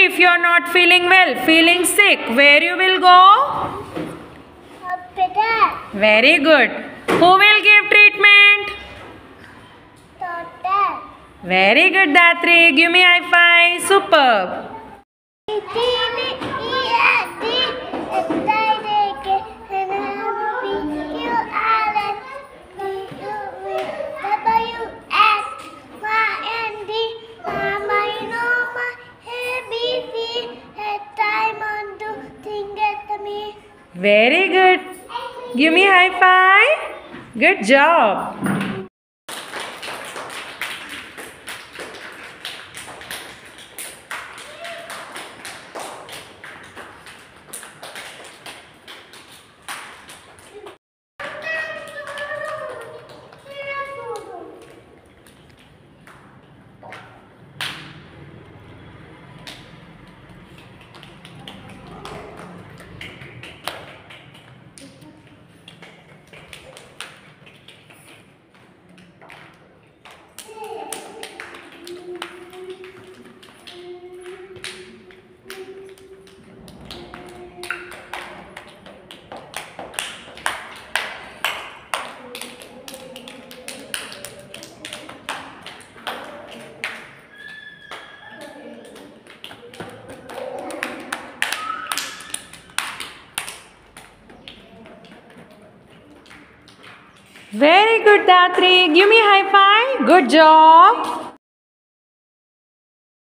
if you are not feeling well, feeling sick, where you will go? Hospital. Very good. Who will give treatment? Doctor. Very good, Datri. Give me high five. Superb. Very good. Give me high five. Good job. Very good, Datri. Give me high five. Good job.